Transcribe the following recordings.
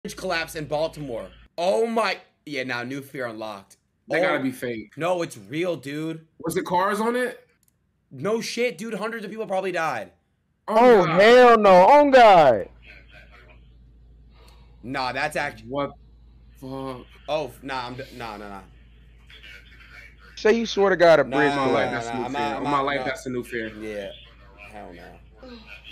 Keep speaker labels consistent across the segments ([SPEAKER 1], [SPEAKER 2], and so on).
[SPEAKER 1] Bridge collapse in Baltimore. Oh my. Yeah, now new fear unlocked.
[SPEAKER 2] That gotta be fake.
[SPEAKER 1] No, it's real, dude.
[SPEAKER 2] Was it cars on it?
[SPEAKER 1] No shit, dude. Hundreds of people probably died.
[SPEAKER 3] Oh, hell no. On God.
[SPEAKER 1] Nah, that's actually.
[SPEAKER 2] What? Fuck.
[SPEAKER 1] Oh, nah, nah.
[SPEAKER 3] Say you swear to God a bridge.
[SPEAKER 2] My life,
[SPEAKER 3] collapse.
[SPEAKER 2] that's a new fear. On my life, that's a new fear.
[SPEAKER 1] Yeah. Hell no.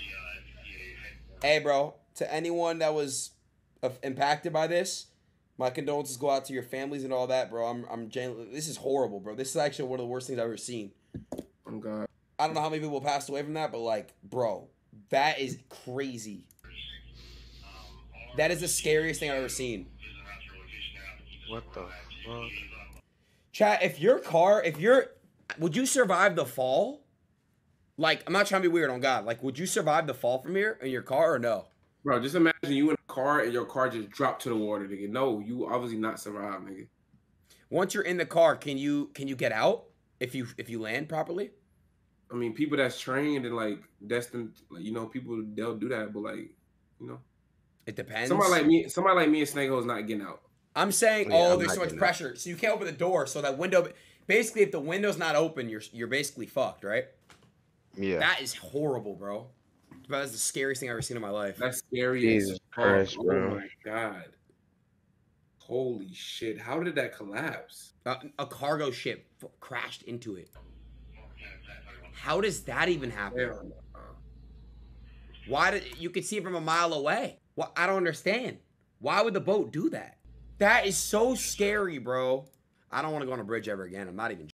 [SPEAKER 1] Hey, bro. To anyone that was impacted by this, my condolences go out to your families and all that, bro. I'm genuinely. This is horrible, bro. This is actually one of the worst things I've ever seen.
[SPEAKER 2] Oh God.
[SPEAKER 1] I don't know how many people passed away from that, but like, bro, that is crazy. That is the scariest thing I've ever seen.
[SPEAKER 3] What the fuck?
[SPEAKER 1] Chat, would you survive the fall? Like, I'm not trying to be weird on God. Like, would you survive the fall from here in your car or no?
[SPEAKER 2] Bro, just imagine you in a car and your car just dropped to the water, nigga. No, you obviously not survive, nigga.
[SPEAKER 1] Once you're in the car, can you get out if you land properly?
[SPEAKER 2] I mean, people that's trained and like destined, like, you know, people they'll do that, but like, you know,
[SPEAKER 1] it depends.
[SPEAKER 2] Somebody like me and Snake Hole's not getting out.
[SPEAKER 1] I'm saying, there's so much pressure, so you can't open the door. So that window, basically, if the window's not open, you're basically fucked, right?
[SPEAKER 3] Yeah.
[SPEAKER 1] That is horrible, bro. That's the scariest thing I've ever seen in my life.
[SPEAKER 2] That's scary.
[SPEAKER 3] Jesus Christ, bro.
[SPEAKER 2] Oh my God. Holy shit! How did that collapse?
[SPEAKER 1] A cargo ship crashed into it. How does that even happen? Why did you could see it from a mile away? Well, I don't understand. Why would the boat do that? That is so scary, bro. I don't want to go on a bridge ever again. I'm not even